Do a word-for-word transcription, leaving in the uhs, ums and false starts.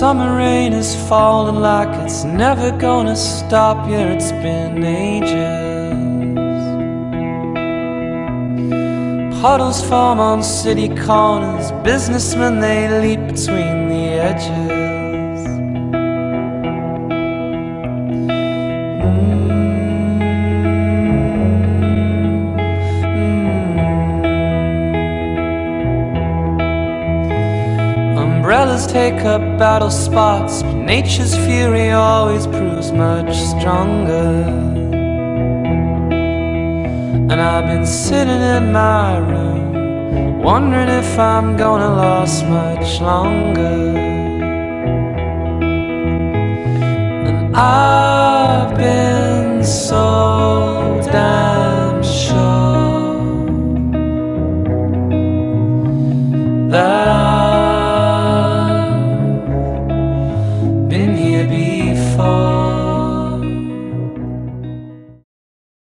summer rain is falling like it's never gonna stop. Yeah, it's been ages. Puddles form on city corners, businessmen they leap between the edges. Mm. Umbrellas take up battle spots, but nature's fury always proves much stronger. And I've been sitting in my room, wondering if I'm gonna last much longer. And I've been so damn sure that I've been here before.